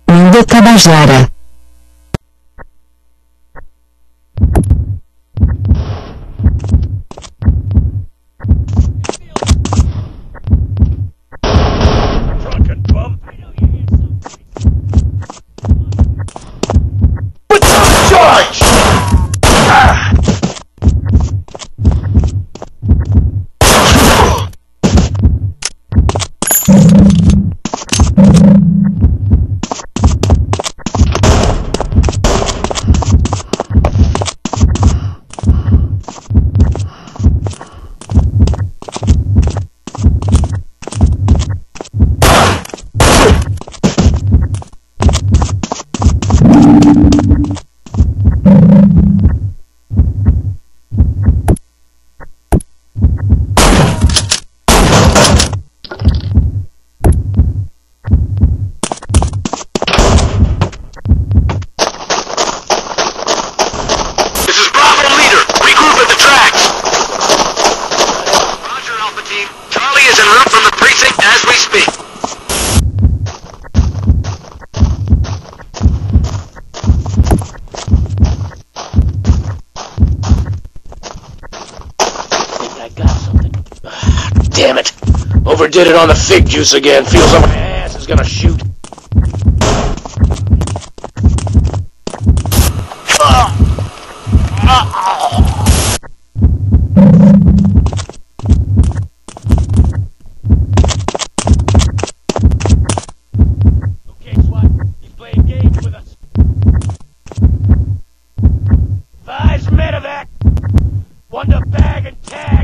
Indo Tabajara. Drunken bum. Charge! Damn it! Overdid it on the fig juice again. Feels like my ass is gonna shoot. Okay, SWAT. He's playing games with us. Five's medevac. One to bag and tag.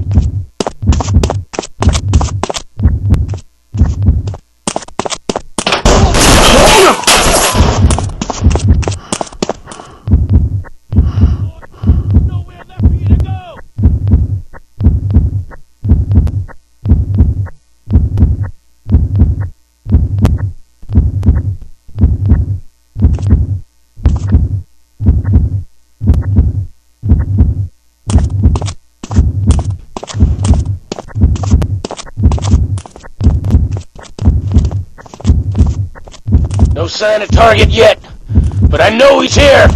No sign of target yet, but I know he's here!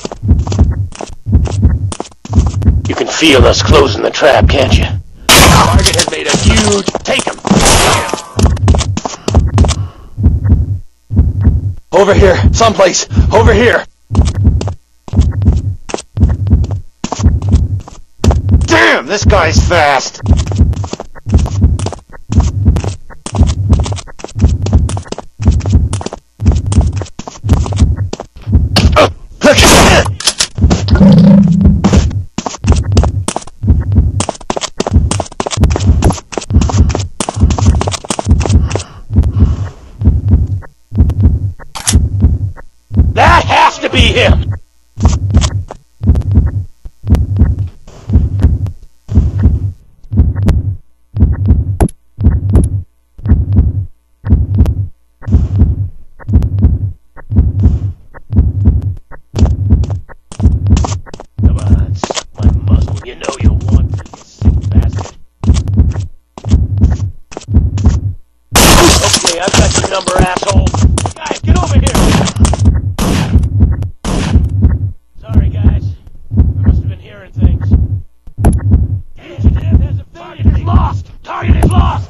You can feel us closing the trap, can't you? Target has made a huge... Take him! Over here, someplace, over here! Damn, this guy's fast! That has to be him! Come on, suck my muzzle. You know you want to, you sick bastard. Okay, I've got your number, asshole. Guys, get over here! Sorry, guys. I must have been hearing things. Fugitive has a target is lost! Target is lost!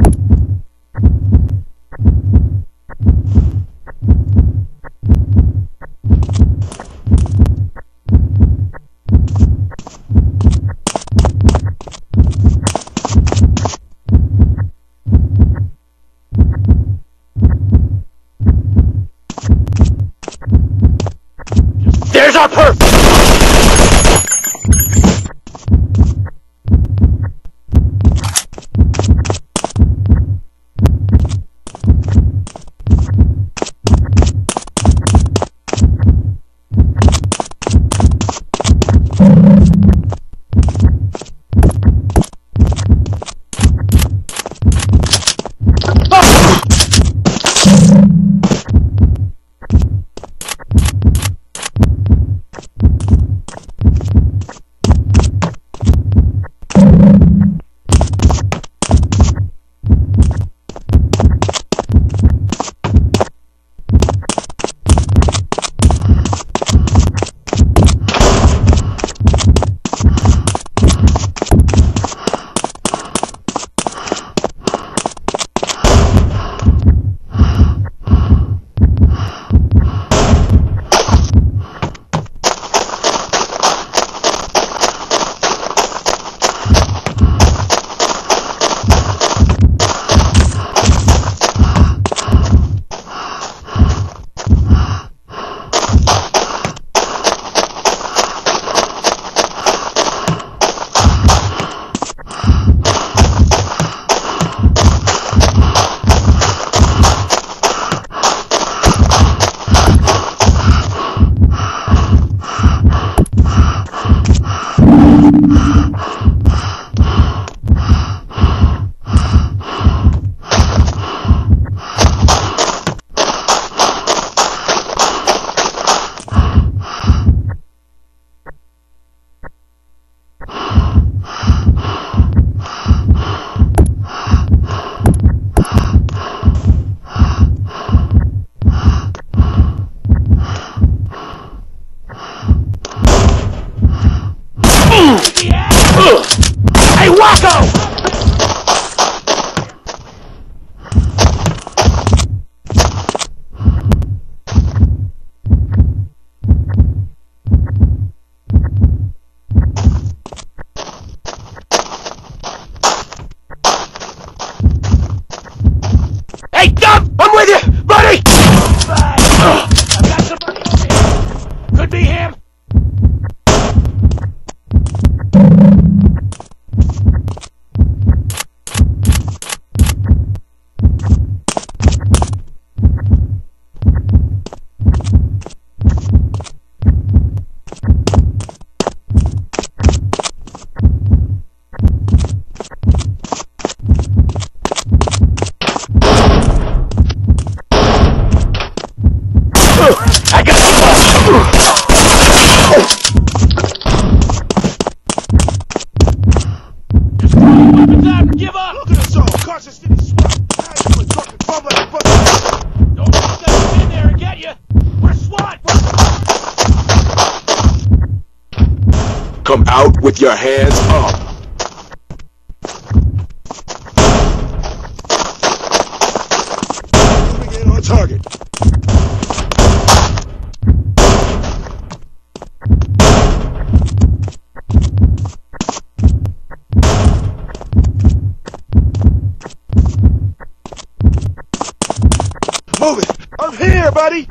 There's our perp! Come out with your hands up. Moving in on target. Move it! I'm here, buddy!